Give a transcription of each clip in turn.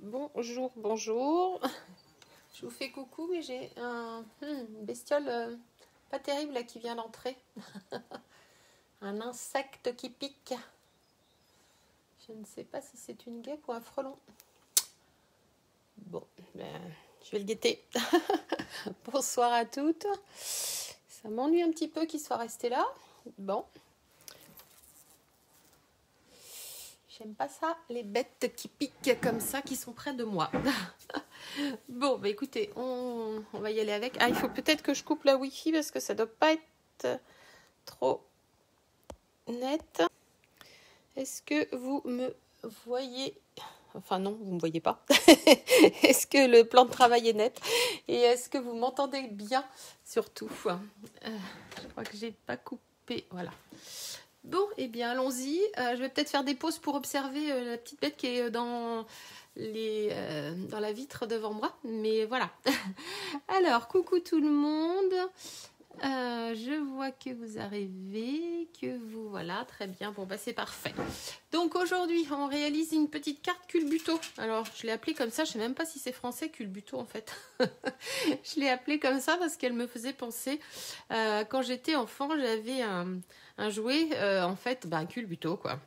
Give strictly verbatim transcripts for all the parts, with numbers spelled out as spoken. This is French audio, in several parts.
Bonjour, bonjour. Je vous fais coucou, mais j'ai un, une bestiole euh, pas terrible là qui vient d'entrer. Un insecte qui pique. Je ne sais pas si c'est une guêpe ou un frelon. Bon, ben, je vais le guetter. Bonsoir à toutes. Ça m'ennuie un petit peu qu'il soit resté là. Bon. J'aime pas ça, les bêtes qui piquent comme ça, qui sont près de moi. Bon, bah écoutez, on, on va y aller avec. Ah, il faut peut-être que je coupe la Wi-Fi parce que ça doit pas être trop net. Est-ce que vous me voyez? Enfin non, vous ne me voyez pas. Est-ce que le plan de travail est net? Et est-ce que vous m'entendez bien surtout? euh, Je crois que j'ai pas coupé. Voilà. Bon, eh bien, allons-y. Euh, je vais peut-être faire des pauses pour observer euh, la petite bête qui est dans, les, euh, dans la vitre devant moi. Mais voilà. Alors, coucou tout le monde. Euh, je vois que vous arrivez, que vous... Voilà, très bien. Bon, bah c'est parfait. Donc, aujourd'hui, on réalise une petite carte culbuto. Alors, je l'ai appelée comme ça. Je ne sais même pas si c'est français, culbuto, en fait. Je l'ai appelée comme ça parce qu'elle me faisait penser... Euh, quand j'étais enfant, j'avais un... un jouet, euh, en fait, bah, un culbuto, quoi.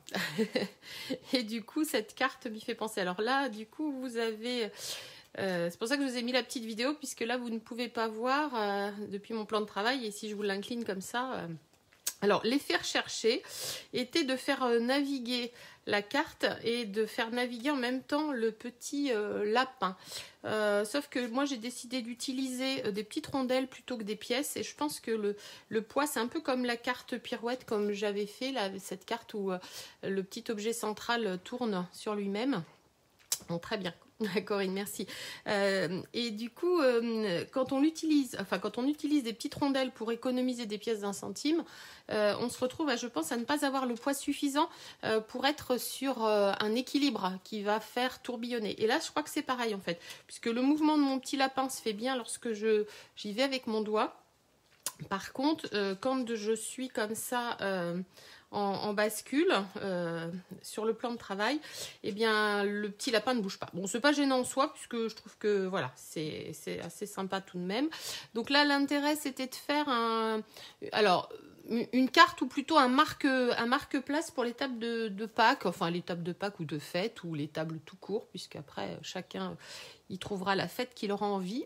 Et du coup, cette carte m'y fait penser. Alors là, du coup, vous avez... Euh, c'est pour ça que je vous ai mis la petite vidéo, puisque là, vous ne pouvez pas voir euh, depuis mon plan de travail. Et si je vous l'incline comme ça... Euh... Alors, l'effet recherché était de faire euh, naviguer la carte et de faire naviguer en même temps le petit euh, lapin. Euh, sauf que moi, j'ai décidé d'utiliser euh, des petites rondelles plutôt que des pièces. Et je pense que le, le poids, c'est un peu comme la carte pirouette, comme j'avais fait, là, cette carte où euh, le petit objet central tourne sur lui-même. Bon, très bien. Corinne, merci. Euh, et du coup, euh, quand on utilise, enfin quand on utilise des petites rondelles pour économiser des pièces d'un centime, euh, on se retrouve, je pense, à ne pas avoir le poids suffisant euh, pour être sur euh, un équilibre qui va faire tourbillonner. Et là, je crois que c'est pareil en fait, puisque le mouvement de mon petit lapin se fait bien lorsque je j'y vais avec mon doigt. Par contre, euh, quand je suis comme ça. Euh, En, en bascule euh, sur le plan de travail, eh bien le petit lapin ne bouge pas. Bon, c'est pas gênant en soi puisque je trouve que voilà, c'est c'est assez sympa tout de même. Donc là, l'intérêt c'était de faire un, alors une carte ou plutôt un marque un marque-place pour les tables de, de Pâques, enfin les tables de Pâques ou de fête ou les tables tout court, puisqu'après chacun il trouvera la fête qu'il aura envie.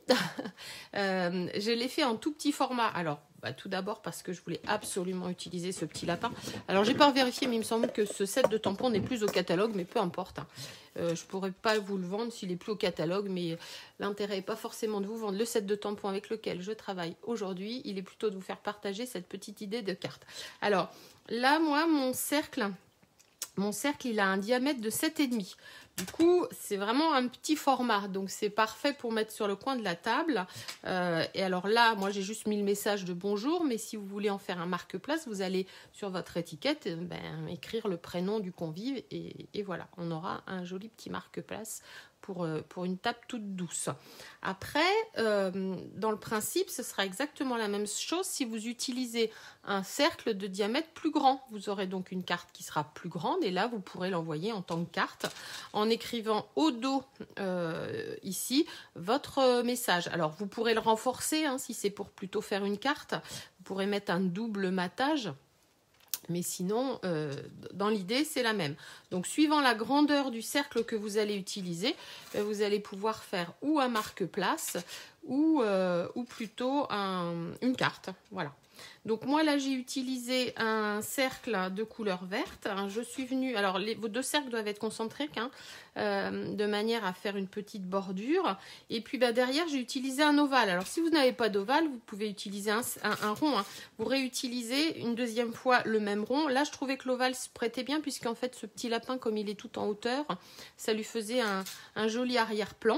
euh, je l'ai fait en tout petit format. Alors, bah, tout d'abord parce que je voulais absolument utiliser ce petit lapin. Alors, j'ai pas vérifié, mais il me semble que ce set de tampons n'est plus au catalogue, mais peu importe. Hein. Euh, je pourrais pas vous le vendre s'il est plus au catalogue, mais l'intérêt n'est pas forcément de vous vendre le set de tampons avec lequel je travaille aujourd'hui. Il est plutôt de vous faire partager cette petite idée de carte. Alors, là, moi, mon cercle... Mon cercle, il a un diamètre de sept virgule cinq. Du coup, c'est vraiment un petit format. Donc, c'est parfait pour mettre sur le coin de la table. Euh, et alors là, moi, j'ai juste mis le message de bonjour. Mais si vous voulez en faire un marque-place, vous allez sur votre étiquette ben, écrire le prénom du convive. Et, et voilà, on aura un joli petit marque-place pour, pour une table toute douce. Après, euh, dans le principe, ce sera exactement la même chose si vous utilisez un cercle de diamètre plus grand. Vous aurez donc une carte qui sera plus grande et là, vous pourrez l'envoyer en tant que carte en écrivant au dos, euh, ici, votre message. Alors, vous pourrez le renforcer, hein, si c'est pour plutôt faire une carte. Vous pourrez mettre un double matage. Mais sinon, euh, dans l'idée, c'est la même. Donc, suivant la grandeur du cercle que vous allez utiliser, euh, vous allez pouvoir faire ou un marque-place ou, euh, ou plutôt un, une carte. Voilà. Donc, moi, là, j'ai utilisé un cercle de couleur verte. Je suis venue... Alors, les, vos deux cercles doivent être concentriques, hein, euh, de manière à faire une petite bordure. Et puis, bah, derrière, j'ai utilisé un ovale. Alors, si vous n'avez pas d'ovale, vous pouvez utiliser un, un, un rond. Hein. Vous réutilisez une deuxième fois le même rond. Là, je trouvais que l'ovale se prêtait bien, puisqu'en fait, ce petit lapin, comme il est tout en hauteur, ça lui faisait un, un joli arrière-plan.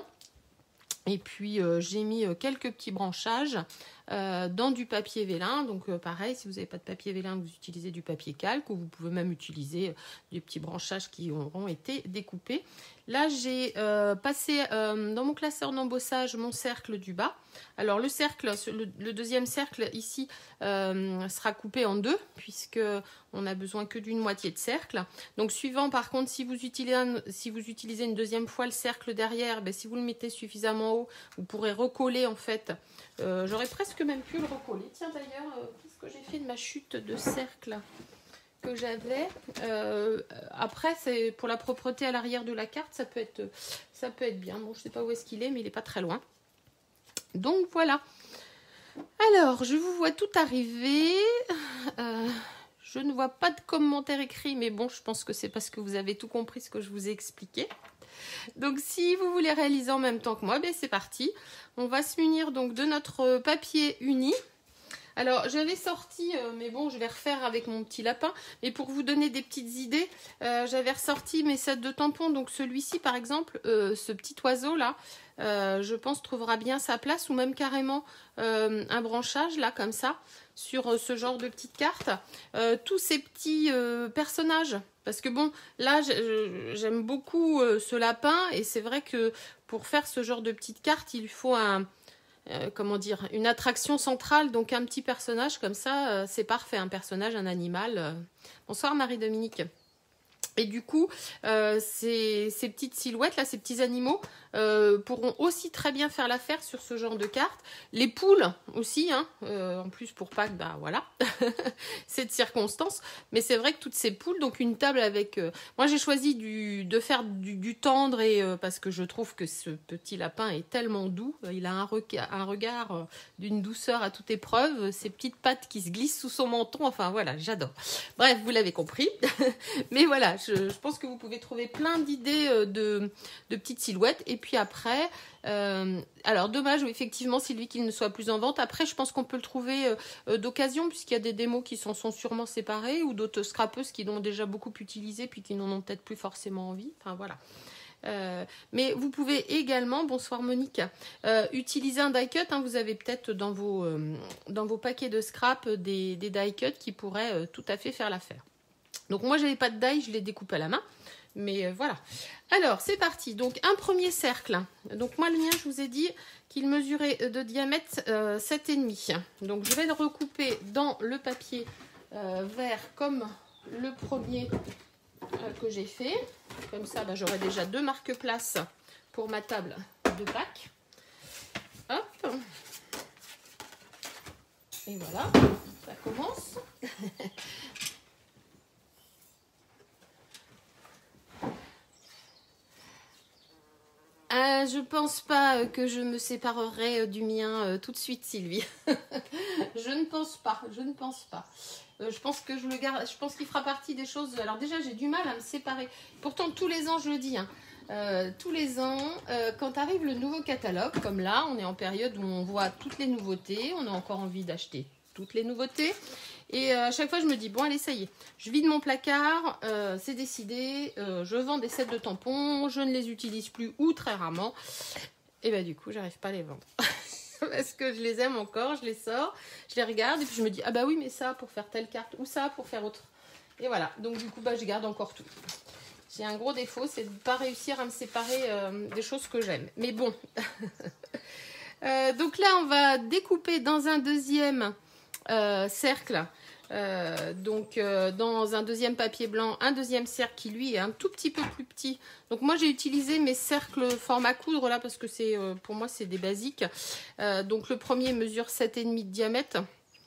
Et puis, euh, j'ai mis euh, quelques petits branchages euh, dans du papier vélin. Donc, euh, pareil, si vous n'avez pas de papier vélin, vous utilisez du papier calque ou vous pouvez même utiliser euh, des petits branchages qui auront été découpés. Là, j'ai euh, passé euh, dans mon classeur d'embossage mon cercle du bas. Alors, le cercle, le, le deuxième cercle ici euh, sera coupé en deux, puisque on n'a besoin que d'une moitié de cercle. Donc, suivant, par contre, si vous utilisez, un, si vous utilisez une deuxième fois le cercle derrière, ben, si vous le mettez suffisamment haut, vous pourrez recoller en fait. Euh, J'aurais presque même pu le recoller. Tiens, d'ailleurs, euh, qu'est-ce que j'ai fait de ma chute de cercle que j'avais euh, après, c'est pour la propreté à l'arrière de la carte, ça peut être ça peut être bien. Bon, je sais pas où est-ce qu'il est, mais il est pas très loin. Donc voilà. Alors, je vous vois tout arriver. Euh, je ne vois pas de commentaires écrits, mais bon, je pense que c'est parce que vous avez tout compris ce que je vous ai expliqué. Donc, si vous voulez réaliser en même temps que moi, ben c'est parti. On va se munir donc de notre papier uni. Alors, j'avais sorti, euh, mais bon, je vais refaire avec mon petit lapin. Mais pour vous donner des petites idées, euh, j'avais ressorti mes sets de tampons. Donc, celui-ci, par exemple, euh, ce petit oiseau-là, euh, je pense, trouvera bien sa place. Ou même carrément euh, un branchage, là, comme ça, sur euh, ce genre de petite carte. Euh, tous ces petits euh, personnages. Parce que bon, là, j'aime beaucoup euh, ce lapin. Et c'est vrai que pour faire ce genre de petite carte, il faut un... Euh, comment dire, une attraction centrale, donc un petit personnage comme ça, euh, c'est parfait, un personnage, un animal. Euh. Bonsoir Marie-Dominique. Et du coup, euh, ces, ces petites silhouettes, là, ces petits animaux, euh, pourront aussi très bien faire l'affaire sur ce genre de carte. Les poules aussi, hein, euh, en plus pour Pâques, bah voilà, cette circonstance. Mais c'est vrai que toutes ces poules, donc une table avec... Euh, moi, j'ai choisi du, de faire du, du tendre, et euh, parce que je trouve que ce petit lapin est tellement doux. Il a un, reca- un regard euh, d'une douceur à toute épreuve, ses petites pattes qui se glissent sous son menton, enfin voilà, j'adore. Bref, vous l'avez compris. Mais voilà, je, je pense que vous pouvez trouver plein d'idées de, de petites silhouettes. Et puis après, euh, alors dommage effectivement Sylvie qu'il ne soit plus en vente. Après, je pense qu'on peut le trouver euh, d'occasion, puisqu'il y a des démos qui s'en sont sûrement séparés, ou d'autres scrapeuses qui l'ont déjà beaucoup utilisé puis qui n'en ont peut-être plus forcément envie. Enfin voilà. Euh, mais vous pouvez également, bonsoir Monique, euh, utiliser un die cut. Hein, vous avez peut-être dans vos euh, dans vos paquets de scrap des, des die cut qui pourraient euh, tout à fait faire l'affaire. Donc moi j'avais pas de die, je les découpe à la main. Mais euh, voilà. Alors c'est parti. Donc un premier cercle. Donc moi le mien, je vous ai dit qu'il mesurait de diamètre euh, sept virgule cinq. Donc je vais le recouper dans le papier euh, vert comme le premier euh, que j'ai fait. Comme ça, bah, j'aurai déjà deux marque-places pour ma table de Pâques. Hop. Et voilà, ça commence. Euh, je pense pas que je me séparerai du mien euh, tout de suite, Sylvie. Je ne pense pas, je ne pense pas. Euh, je pense que je le garde, je pense qu'il fera partie des choses. Alors déjà, j'ai du mal à me séparer. Pourtant, tous les ans, je le dis, hein, euh, tous les ans, euh, quand arrive le nouveau catalogue, comme là, on est en période où on voit toutes les nouveautés, on a encore envie d'acheter toutes les nouveautés. Et euh, à chaque fois, je me dis, bon, allez, ça y est, je vide mon placard, euh, c'est décidé, euh, je vends des sets de tampons, je ne les utilise plus ou très rarement. Et bah, du coup, j'arrive pas à les vendre. Parce que je les aime encore, je les sors, je les regarde, et puis je me dis, ah bah oui, mais ça pour faire telle carte, ou ça pour faire autre. Et voilà, donc du coup, bah, je garde encore tout. J'ai un gros défaut, c'est de ne pas réussir à me séparer euh, des choses que j'aime. Mais bon. euh, donc là, on va découper dans un deuxième euh, cercle. Euh, donc euh, dans un deuxième papier blanc, un deuxième cercle qui lui est un tout petit peu plus petit. Donc moi j'ai utilisé mes cercles format coudre là parce que c'est euh, pour moi c'est des basiques. Euh, donc le premier mesure sept virgule cinq de diamètre.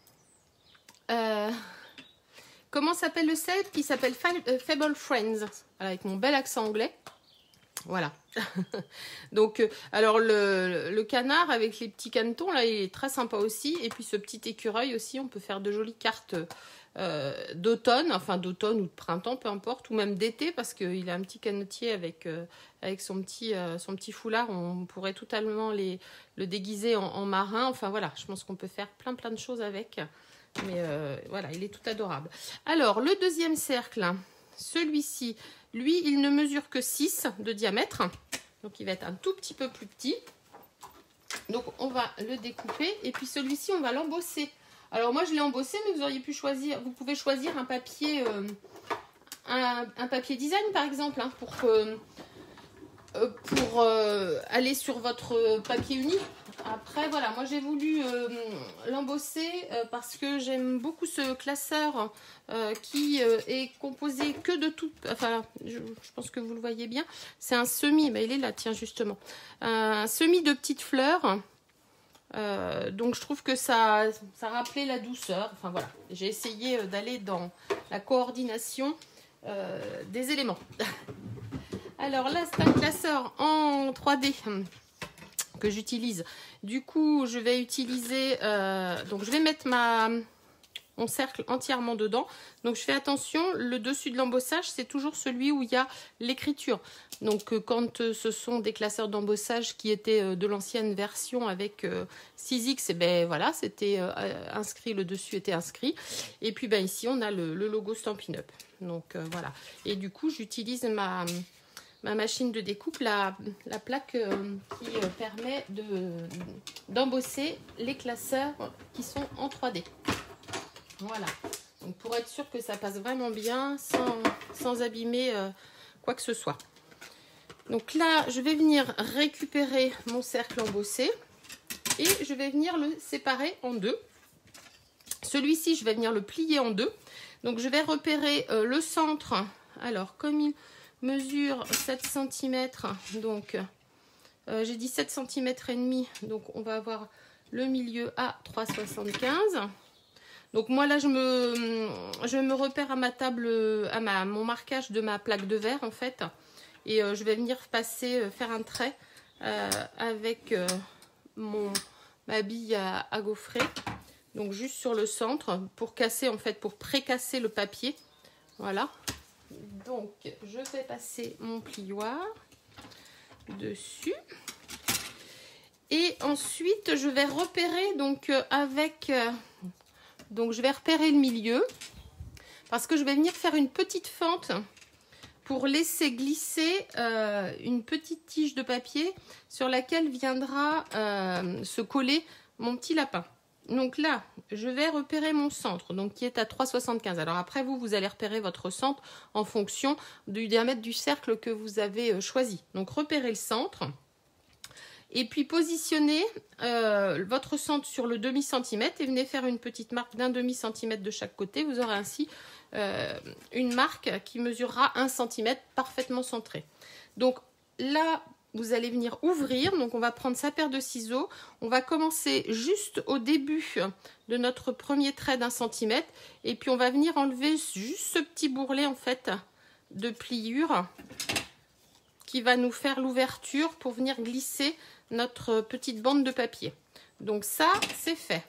Euh, comment s'appelle le set? Qui s'appelle Fable Friends, avec mon bel accent anglais. Voilà. Donc, euh, alors le, le canard avec les petits canetons, là, il est très sympa aussi. Et puis ce petit écureuil aussi, on peut faire de jolies cartes euh, d'automne, enfin d'automne ou de printemps, peu importe, ou même d'été, parce qu'il a un petit canotier avec, euh, avec son, petit, euh, son petit foulard. On pourrait totalement les, le déguiser en, en marin. Enfin voilà, je pense qu'on peut faire plein plein de choses avec. Mais euh, voilà, il est tout adorable. Alors, le deuxième cercle, celui-ci, lui, il ne mesure que six de diamètre. Donc, il va être un tout petit peu plus petit. Donc, on va le découper. Et puis, celui-ci, on va l'embosser. Alors, moi, je l'ai embossé, mais vous auriez pu choisir... Vous pouvez choisir un papier... Euh, un, un papier design, par exemple, hein, pour que... euh, pour euh, aller sur votre papier uni. Après, voilà, moi j'ai voulu euh, l'embosser euh, parce que j'aime beaucoup ce classeur euh, qui euh, est composé que de tout. Enfin, je, je pense que vous le voyez bien. C'est un semis, mais il est là, tiens, justement. Un semis de petites fleurs. Euh, donc je trouve que ça, ça rappelait la douceur. Enfin voilà, j'ai essayé d'aller dans la coordination euh, des éléments. Alors là, c'est un classeur en trois D que j'utilise. Du coup, je vais utiliser, euh, donc je vais mettre ma, mon cercle entièrement dedans. Donc je fais attention, le dessus de l'embossage, c'est toujours celui où il y a l'écriture. Donc euh, quand euh, ce sont des classeurs d'embossage qui étaient euh, de l'ancienne version avec euh, six X, et ben voilà, c'était euh, inscrit, le dessus était inscrit. Et puis ben ici, on a le, le logo Stampin' Up. Donc euh, voilà. Et du coup, j'utilise ma... ma machine de découpe, la, la plaque euh, qui euh, permet de, d'embosser les classeurs qui sont en trois D. Voilà. Donc pour être sûr que ça passe vraiment bien sans, sans abîmer euh, quoi que ce soit. Donc là, je vais venir récupérer mon cercle embossé et je vais venir le séparer en deux. Celui-ci, je vais venir le plier en deux. Donc je vais repérer euh, le centre. Alors, comme il mesure sept centimètres, donc euh, j'ai dit sept centimètres et demi, donc on va avoir le milieu à trois virgule soixante-quinze. Donc moi là je me, je me repère à ma table, à ma, mon marquage de ma plaque de verre en fait, et euh, je vais venir passer, euh, faire un trait euh, avec euh, mon, ma bille à, à gaufrer, donc juste sur le centre pour casser en fait, pour précasser le papier, voilà. Donc, je vais passer mon plioir dessus. Et ensuite, je vais repérer donc avec... Euh, donc, je vais repérer le milieu. Parce que je vais venir faire une petite fente pour laisser glisser euh, une petite tige de papier sur laquelle viendra euh, se coller mon petit lapin. Donc là, je vais repérer mon centre, donc qui est à trois virgule soixante-quinze. Alors après, vous, vous allez repérer votre centre en fonction du diamètre du cercle que vous avez choisi. Donc repérez le centre. Et puis positionnez euh, votre centre sur le demi-centimètre et venez faire une petite marque d'un demi-centimètre de chaque côté. Vous aurez ainsi euh, une marque qui mesurera un centimètre parfaitement centrée. Donc là, vous allez venir ouvrir, donc on va prendre sa paire de ciseaux, on va commencer juste au début de notre premier trait d'un centimètre et puis on va venir enlever juste ce petit bourrelet en fait de pliure qui va nous faire l'ouverture pour venir glisser notre petite bande de papier. Donc ça, c'est fait.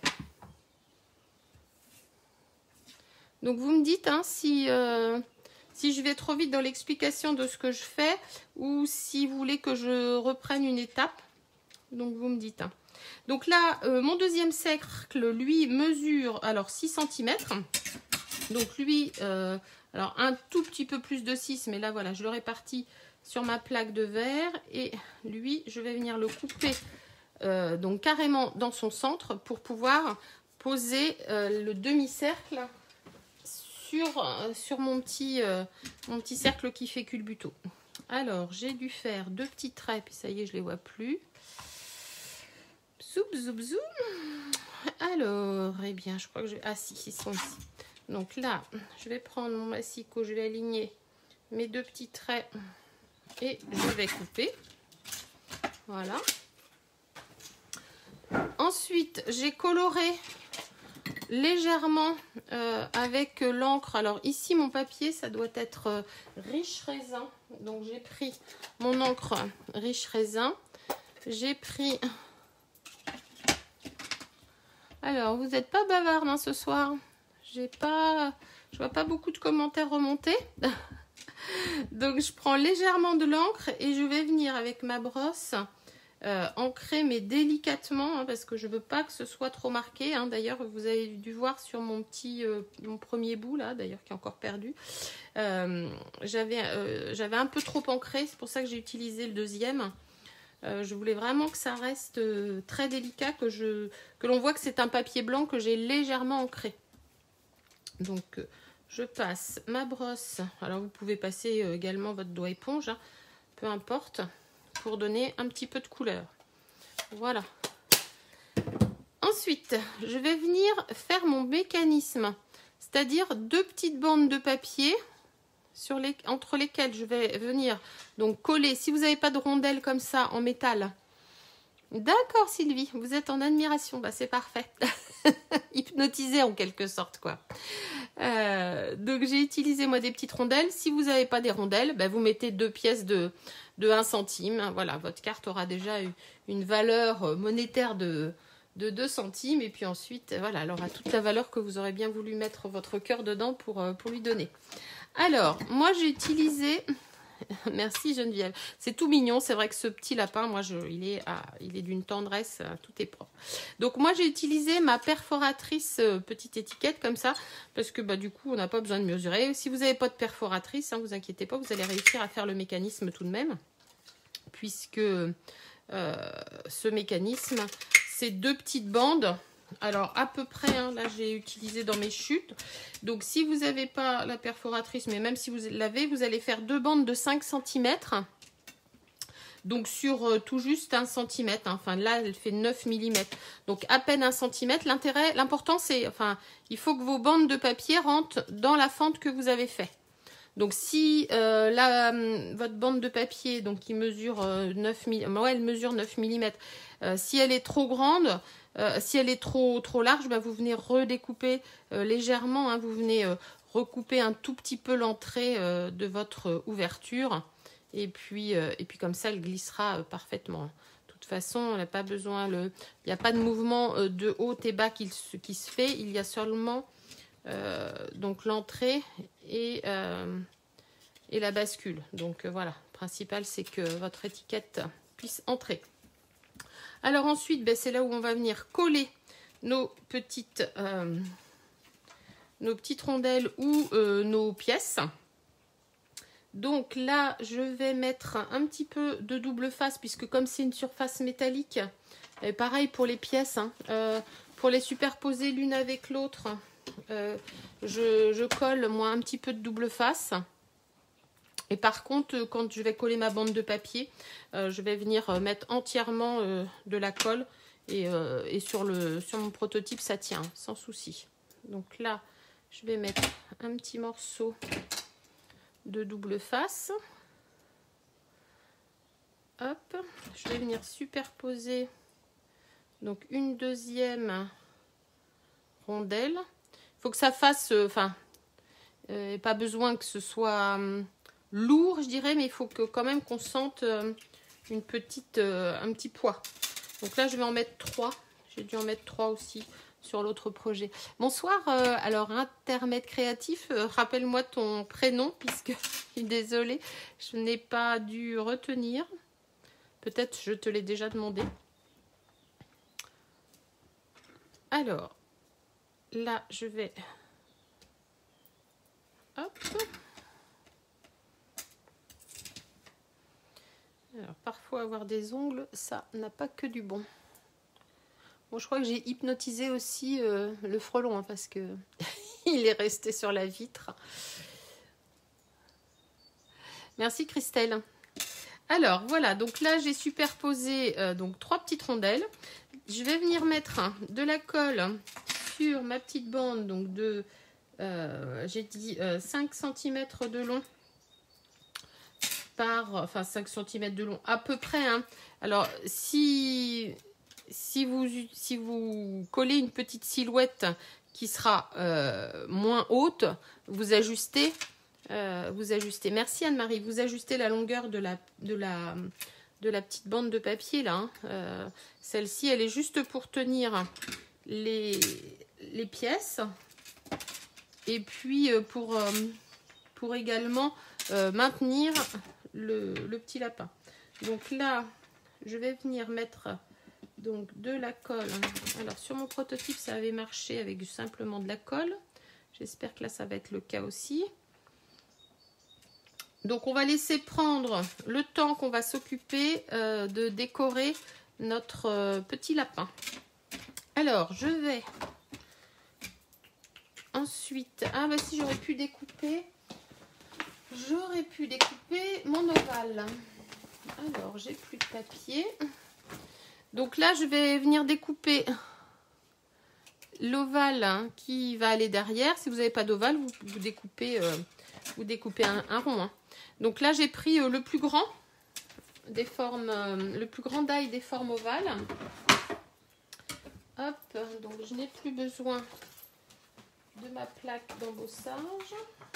Donc vous me dites hein, si... Euh, Si je vais trop vite dans l'explication de ce que je fais ou si vous voulez que je reprenne une étape, donc vous me dites. Hein. Donc là, euh, mon deuxième cercle, lui, mesure alors six centimètres. Donc lui, euh, alors un tout petit peu plus de six, mais là voilà, je le répartis sur ma plaque de verre. Et lui, je vais venir le couper euh, donc carrément dans son centre pour pouvoir poser euh, le demi-cercle Sur, sur mon, petit, euh, mon petit cercle qui fait culbuto. Alors, j'ai dû faire deux petits traits, puis ça y est, je ne les vois plus. Zoom, zoom, zoom. Alors, eh bien, je crois que je... Ah si, ils sont ici. Donc là, je vais prendre mon massicot, je vais aligner mes deux petits traits et je vais couper. Voilà. Ensuite, j'ai coloré légèrement euh, avec l'encre. Alors ici mon papier ça doit être euh, riche raisin, donc j'ai pris mon encre riche raisin, j'ai pris, alors vous n'êtes pas bavard hein, ce soir, j'ai pas, je vois pas beaucoup de commentaires remonter. Donc je prends légèrement de l'encre et je vais venir avec ma brosse Euh, ancrer mais délicatement hein, parce que je veux pas que ce soit trop marqué hein. D'ailleurs vous avez dû voir sur mon petit euh, mon premier bout là d'ailleurs qui est encore perdu, euh, j'avais euh, j'avais un peu trop ancré, c'est pour ça que j'ai utilisé le deuxième. Euh, je voulais vraiment que ça reste euh, très délicat, que je que l'on voit que c'est un papier blanc que j'ai légèrement ancré. Donc euh, je passe ma brosse, alors vous pouvez passer euh, également votre doigt éponge hein, peu importe. pour donner un petit peu de couleur. Voilà. Ensuite, je vais venir faire mon mécanisme, c'est-à-dire deux petites bandes de papier sur les, entre lesquelles je vais venir donc coller. Si vous n'avez pas de rondelles comme ça en métal, d'accord Sylvie, vous êtes en admiration, bah, c'est parfait. Hypnotisé en quelque sorte quoi. Euh, donc j'ai utilisé moi des petites rondelles. Si vous n'avez pas des rondelles, bah, vous mettez deux pièces de, de un centime. Voilà, votre carte aura déjà une valeur monétaire de, de deux centimes. Et puis ensuite, voilà, elle aura toute la valeur que vous aurez bien voulu mettre votre cœur dedans pour, pour lui donner. Alors, moi j'ai utilisé... Merci Geneviève. C'est tout mignon. C'est vrai que ce petit lapin, moi, je, il est, ah, il est d'une tendresse. Tout est propre. Donc moi, j'ai utilisé ma perforatrice euh, petite étiquette comme ça parce que bah du coup, on n'a pas besoin de mesurer. Si vous n'avez pas de perforatrice, hein, vous inquiétez pas, vous allez réussir à faire le mécanisme tout de même, puisque euh, ce mécanisme, c'est deux petites bandes. Alors à peu près, hein, là j'ai utilisé dans mes chutes. Donc si vous n'avez pas la perforatrice, mais même si vous l'avez, vous allez faire deux bandes de cinq centimètres. Donc sur euh, tout juste un centimètre. Hein. Enfin là elle fait neuf millimètres. Donc à peine un centimètre. L'intérêt, l'important c'est, enfin, il faut que vos bandes de papier rentrent dans la fente que vous avez fait. Donc si euh, la, votre bande de papier, donc qui mesure euh, neuf millimètres, ouais, elle mesure neuf millimètres, euh, si elle est trop grande, euh, si elle est trop, trop large, bah, vous venez redécouper euh, légèrement, hein, vous venez euh, recouper un tout petit peu l'entrée euh, de votre euh, ouverture, et puis, euh, et puis comme ça, elle glissera euh, parfaitement. De toute façon, on n'a pas besoin, le, il n'y a pas de mouvement euh, de haut et bas qui, qui se fait, il y a seulement... Euh, donc l'entrée et, euh, et la bascule. Donc euh, voilà, le principal c'est que votre étiquette puisse entrer. Alors ensuite, ben, c'est là où on va venir coller nos petites, euh, nos petites rondelles ou euh, nos pièces. Donc là, je vais mettre un petit peu de double face puisque comme c'est une surface métallique, et pareil pour les pièces, hein, euh, pour les superposer l'une avec l'autre. Euh, je, je colle moi un petit peu de double face et par contre quand je vais coller ma bande de papier euh, je vais venir mettre entièrement euh, de la colle et, euh, et sur, le, sur mon prototype ça tient sans souci. Donc là je vais mettre un petit morceau de double face. Hop, je vais venir superposer donc une deuxième rondelle. Il faut que ça fasse, enfin, euh, pas besoin que ce soit euh, lourd, je dirais, mais il faut que quand même qu'on sente euh, une petite, euh, un petit poids. Donc là, je vais en mettre trois. J'ai dû en mettre trois aussi sur l'autre projet. Bonsoir, euh, alors Intermède Créatif, euh, rappelle-moi ton prénom, puisque je suis désolée, je n'ai pas dû retenir. Peut-être je te l'ai déjà demandé. Alors... Là, je vais... Hop. Alors, parfois, avoir des ongles, ça n'a pas que du bon. Bon, je crois que j'ai hypnotisé aussi euh, le frelon, hein, parce que il est resté sur la vitre. Merci, Christelle. Alors, voilà. Donc là, j'ai superposé euh, donc trois petites rondelles. Je vais venir mettre hein, de la colle... sur ma petite bande donc de euh, j'ai dit euh, cinq centimètres de long par enfin cinq centimètres de long à peu près hein. Alors si si vous si vous collez une petite silhouette qui sera euh, moins haute, vous ajustez euh, vous ajustez. Merci Anne-Marie, vous ajustez la longueur de la de la de la petite bande de papier là hein. Euh, celle-ci elle est juste pour tenir les les pièces et puis pour, pour également euh, maintenir le, le petit lapin. Donc là je vais venir mettre donc de la colle. Alors sur mon prototype ça avait marché avec simplement de la colle, j'espère que là ça va être le cas aussi. Donc on va laisser prendre le temps qu'on va s'occuper euh, de décorer notre euh, petit lapin. Alors je vais ensuite, ah bah si j'aurais pu découper, j'aurais pu découper mon ovale. Alors, j'ai plus de papier. Donc là, je vais venir découper l'ovale hein, qui va aller derrière. Si vous n'avez pas d'ovale, vous, vous découpez, euh, vous découpez un, un rond. Hein. Donc là, j'ai pris euh, le plus grand des formes, euh, le plus grand die des formes ovales. Hop, donc je n'ai plus besoin de ma plaque d'embossage.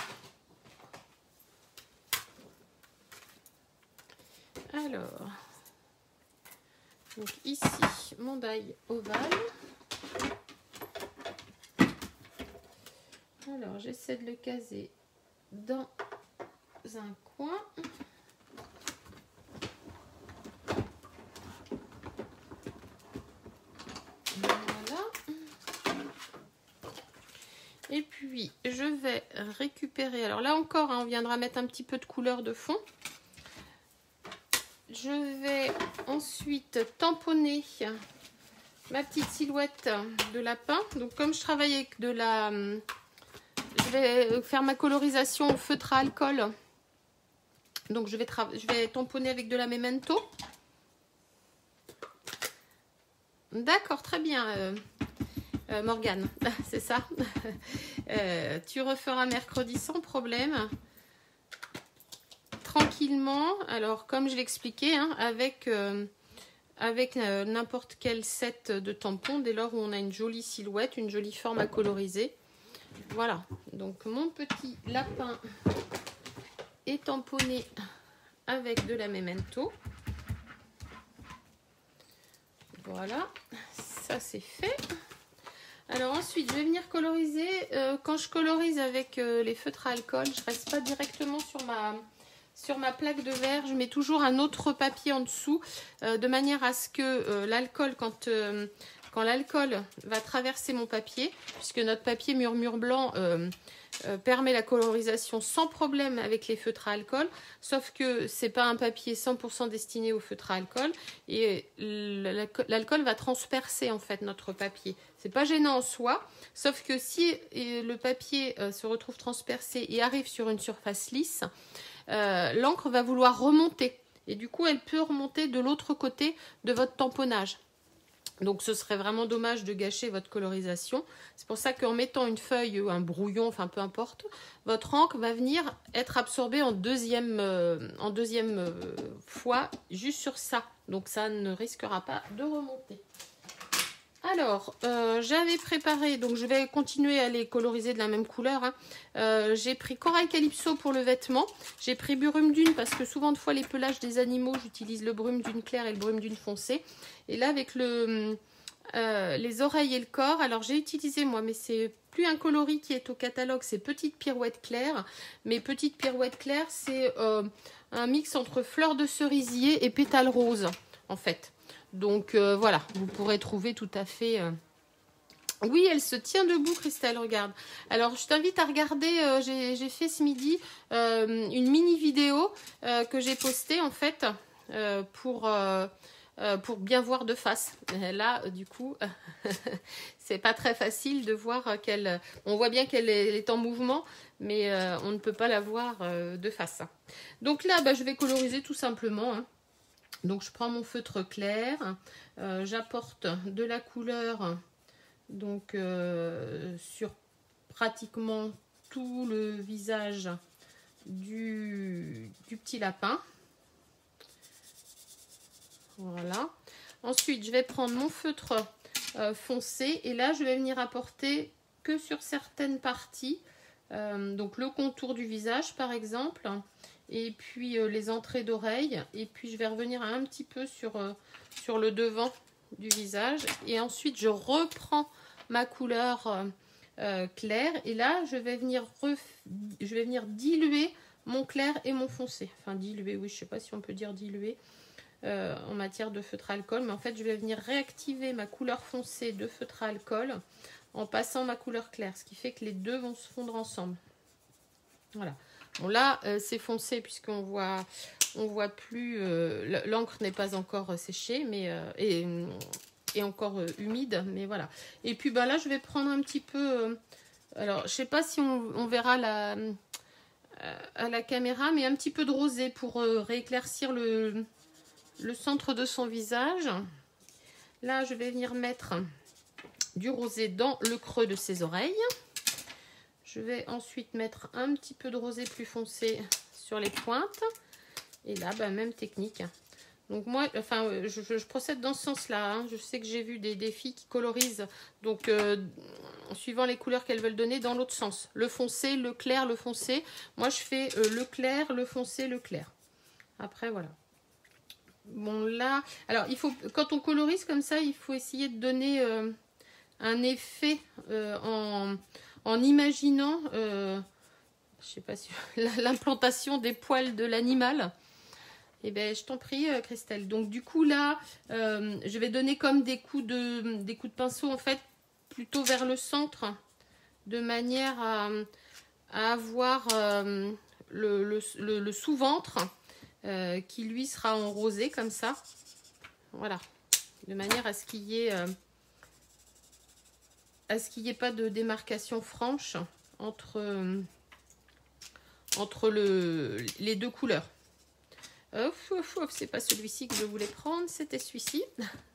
Alors, donc ici, mon die ovale. Alors, j'essaie de le caser dans un coin. Voilà. Et puis, je vais récupérer... Alors là encore, hein, on viendra mettre un petit peu de couleur de fond. Je vais ensuite tamponner ma petite silhouette de lapin. Donc comme je travaille avec de la... Je vais faire ma colorisation au feutre à alcool. Donc je vais, je vais tamponner avec de la Memento. D'accord, très bien euh, euh, Morgane, c'est ça. euh, tu referas mercredi sans problème. Tranquillement, alors comme je l'expliquais, hein, avec, euh, avec euh, n'importe quel set de tampons, dès lors où on a une jolie silhouette, une jolie forme à coloriser. Voilà, donc mon petit lapin est tamponné avec de la Memento. Voilà, ça c'est fait. Alors ensuite, je vais venir coloriser. Euh, quand je colorise avec euh, les feutres à alcool, je ne reste pas directement sur ma... Sur ma plaque de verre, je mets toujours un autre papier en dessous, euh, de manière à ce que euh, l'alcool, quand, euh, quand l'alcool va traverser mon papier, puisque notre papier murmure blanc euh, euh, permet la colorisation sans problème avec les feutres à alcool, sauf que ce n'est pas un papier cent pour cent destiné aux feutres à alcool, et l'alcool va transpercer en fait notre papier. C'est pas gênant en soi, sauf que si le papier euh, se retrouve transpercé et arrive sur une surface lisse, Euh, l'encre va vouloir remonter et du coup elle peut remonter de l'autre côté de votre tamponnage, donc ce serait vraiment dommage de gâcher votre colorisation. C'est pour ça qu'en mettant une feuille ou un brouillon, enfin peu importe, votre encre va venir être absorbée en deuxième, euh, en deuxième euh, fois juste sur ça, donc ça ne risquera pas de remonter. Alors, euh, j'avais préparé, donc je vais continuer à les coloriser de la même couleur. Hein. Euh, j'ai pris Corail Calypso pour le vêtement. J'ai pris Brume Dune parce que souvent de fois les pelages des animaux, j'utilise le Brume Dune clair et le Brume Dune foncé. Et là, avec le, euh, les oreilles et le corps, alors j'ai utilisé moi, mais c'est plus un coloris qui est au catalogue, c'est Petite Pirouette Claire. Mais Petite Pirouette Claire, c'est euh, un mix entre fleurs de cerisier et pétales roses, en fait. Donc euh, voilà, vous pourrez trouver tout à fait... Euh... Oui, elle se tient debout, Christelle, regarde. Alors, je t'invite à regarder, euh, j'ai fait ce midi euh, une mini vidéo euh, que j'ai postée, en fait, euh, pour, euh, euh, pour bien voir de face. Là, du coup, c'est pas très facile de voir qu'elle... On voit bien qu'elle est, est en mouvement, mais euh, on ne peut pas la voir euh, de face. Donc là, bah, je vais coloriser tout simplement, hein. Donc je prends mon feutre clair, euh, j'apporte de la couleur donc euh, sur pratiquement tout le visage du, du petit lapin. Voilà. Ensuite, je vais prendre mon feutre euh, foncé et là, je vais venir apporter que sur certaines parties, euh, donc le contour du visage par exemple. Et puis euh, les entrées d'oreilles, et puis je vais revenir un petit peu sur, euh, sur le devant du visage, et ensuite je reprends ma couleur euh, euh, claire, et là je vais venir ref... je vais venir diluer mon clair et mon foncé, enfin diluer, oui, je sais pas si on peut dire diluer euh, en matière de feutre à alcool, mais en fait je vais venir réactiver ma couleur foncée de feutre à alcool en passant ma couleur claire, ce qui fait que les deux vont se fondre ensemble. Voilà. Bon là euh, c'est foncé puisqu'on voit on voit plus euh, l'encre n'est pas encore séchée mais euh, et, et encore euh, humide, mais voilà. Et puis bah là je vais prendre un petit peu euh, alors je sais pas si on, on verra la euh, à la caméra, mais un petit peu de rosé pour euh, rééclaircir le le centre de son visage. Là, je vais venir mettre du rosé dans le creux de ses oreilles. Je vais ensuite mettre un petit peu de rosé plus foncé sur les pointes. Et là, bah, même technique. Donc moi, enfin, je, je, je procède dans ce sens-là. Hein. Je sais que j'ai vu des, des filles qui colorisent, donc euh, suivant les couleurs qu'elles veulent donner, dans l'autre sens. Le foncé, le clair, le foncé. Moi, je fais euh, le clair, le foncé, le clair. Après, voilà. Bon, là, alors, il faut, quand on colorise comme ça, il faut essayer de donner euh, un effet euh, en, en imaginant, euh, je sais pas si, l'implantation des poils de l'animal. Eh bien, je t'en prie, euh, Christelle. Donc, du coup, là, euh, je vais donner comme des coups de, des coups de pinceau, en fait, plutôt vers le centre, de manière à, à avoir euh, le, le, le, le sous-ventre euh, qui, lui, sera en rosé, comme ça. Voilà. De manière à ce qu'il y ait, euh, à ce qu'il n'y ait pas de démarcation franche entre, euh, entre le, les deux couleurs. Ouf, ouf, ouf, c'est pas celui-ci que je voulais prendre, c'était celui-ci.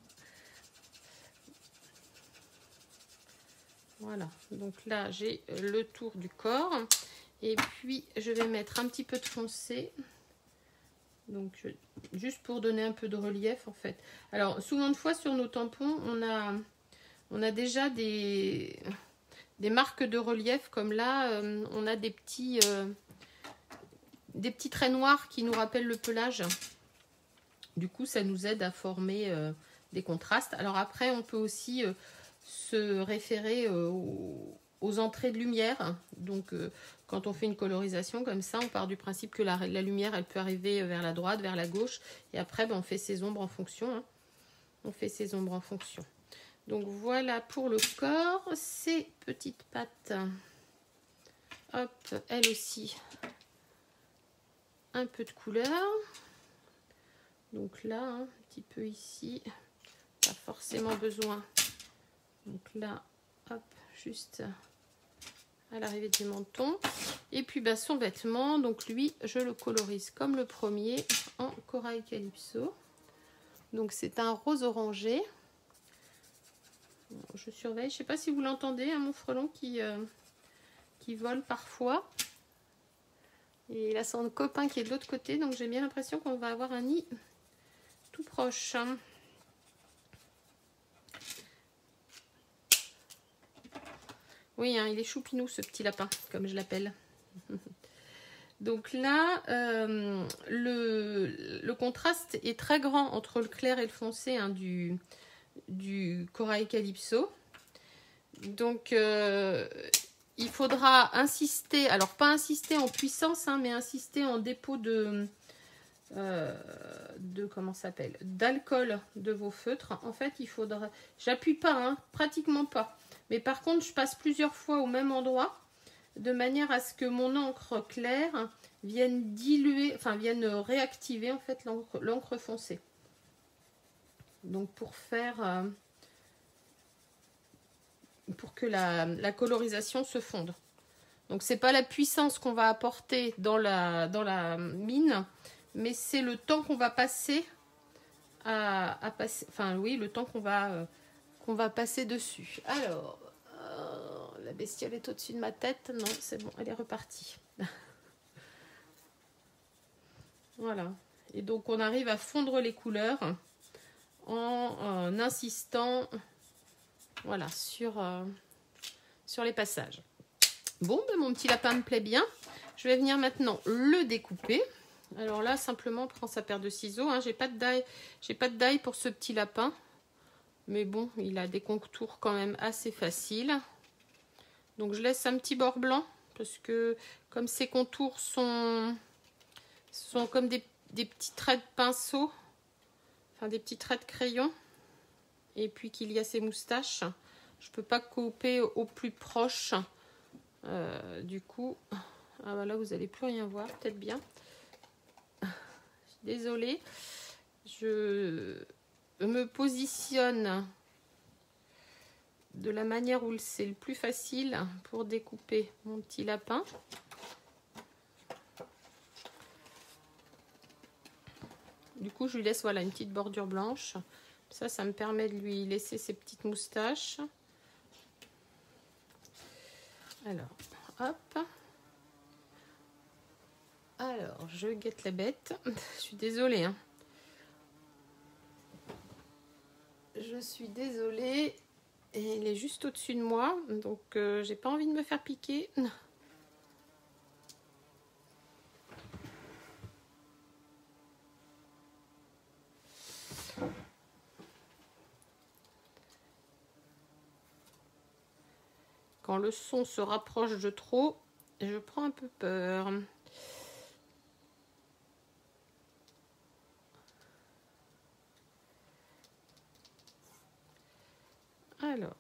Voilà, donc là j'ai le tour du corps. Et puis je vais mettre un petit peu de foncé. Donc je, juste pour donner un peu de relief en fait. Alors souvent de fois sur nos tampons, on a, on a déjà des, des marques de relief. Comme là, euh, on a des petits... Euh, des petits traits noirs qui nous rappellent le pelage. Du coup, ça nous aide à former euh, des contrastes. Alors après, on peut aussi euh, se référer euh, aux, aux entrées de lumière. Donc, euh, quand on fait une colorisation comme ça, on part du principe que la, la lumière, elle peut arriver vers la droite, vers la gauche. Et après, ben, on fait ses ombres en fonction. Hein. On fait ses ombres en fonction. Donc, voilà pour le corps. Ces petites pattes. Hop, elles aussi. Un peu de couleur, donc là hein, un petit peu ici, pas forcément besoin, donc là hop, juste à l'arrivée du menton. Et puis bah, son vêtement, donc lui je le colorise comme le premier en corail calypso, donc c'est un rose orangé. Bon, je surveille, je sais pas si vous l'entendez, hein, mon frelon qui, euh, qui vole parfois. Et il a son copain qui est de l'autre côté, donc j'ai bien l'impression qu'on va avoir un nid tout proche. Oui, hein, il est choupinou ce petit lapin, comme je l'appelle. Donc là, euh, le, le contraste est très grand entre le clair et le foncé hein, du, du corail calypso. Donc... Euh, il faudra insister, alors pas insister en puissance, hein, mais insister en dépôt de, euh, de comment ça s'appelle, d'alcool de vos feutres. En fait, il faudra, j'appuie pas, hein, pratiquement pas. Mais par contre, je passe plusieurs fois au même endroit, de manière à ce que mon encre claire vienne diluer, enfin vienne réactiver en fait l'encre foncée. Donc pour faire... Euh, pour que la, la colorisation se fonde. Donc c'est pas la puissance qu'on va apporter dans la, dans la mine, mais c'est le temps qu'on va passer à, à passer, enfin oui, le temps qu'on va, euh, qu'on va passer dessus. Alors, euh, la bestiole est au-dessus de ma tête. Non, c'est bon, elle est repartie. Voilà. Et donc on arrive à fondre les couleurs en, en insistant... Voilà, sur, euh, sur les passages. Bon, ben mon petit lapin me plaît bien. Je vais venir maintenant le découper. Alors là, simplement, on prend sa paire de ciseaux. Hein. J'ai pas de die, j'ai pas de die pour ce petit lapin. Mais bon, il a des contours quand même assez faciles. Donc je laisse un petit bord blanc. Parce que comme ces contours sont, sont comme des, des petits traits de pinceau. Enfin, des petits traits de crayon. Et puis qu'il y a ses moustaches, je peux pas couper au plus proche. Euh, du coup, ah bah là vous allez plus rien voir, peut-être bien. Désolée, je me positionne de la manière où c'est le plus facile pour découper mon petit lapin. Du coup, je lui laisse voilà, une petite bordure blanche. Ça, ça me permet de lui laisser ses petites moustaches. Alors, hop. Alors, je guette la bête. Je suis désolée. Hein. Je suis désolée. Et il est juste au-dessus de moi. Donc, euh, j'ai pas envie de me faire piquer. Quand le son se rapproche de trop, je prends un peu peur. Alors.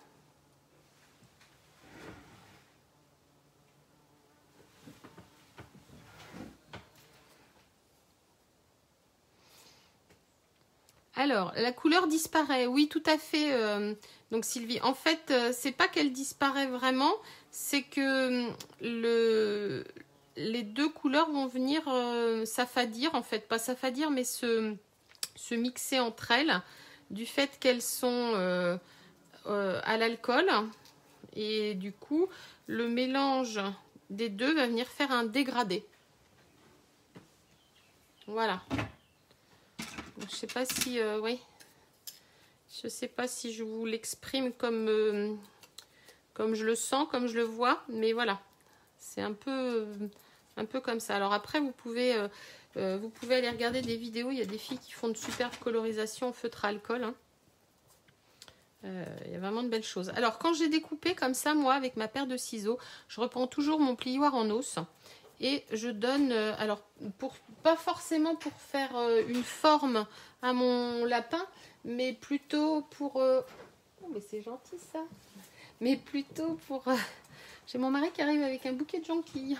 Alors, la couleur disparaît, oui, tout à fait. Euh, donc, Sylvie, en fait, euh, c'est pas qu'elle disparaît vraiment, c'est que le, les deux couleurs vont venir euh, s'affadir, en fait, pas s'affadir, mais se, se mixer entre elles, du fait qu'elles sont euh, euh, à l'alcool. Et du coup, le mélange des deux va venir faire un dégradé. Voilà. Je sais pas si, euh, oui, je sais pas si je vous l'exprime comme, euh, comme je le sens, comme je le vois, mais voilà, c'est un peu, un peu comme ça. Alors après, vous pouvez, euh, euh, vous pouvez aller regarder des vidéos. Il y a des filles qui font de superbes colorisations au feutre à alcool. Hein. Euh, il y a vraiment de belles choses. Alors quand j'ai découpé comme ça, moi, avec ma paire de ciseaux, je reprends toujours mon plioir en os. Et je donne, euh, alors pour, pas forcément pour faire euh, une forme à mon lapin, mais plutôt pour... Euh, oh mais c'est gentil ça. Mais plutôt pour... Euh, j'ai mon mari qui arrive avec un bouquet de jonquilles.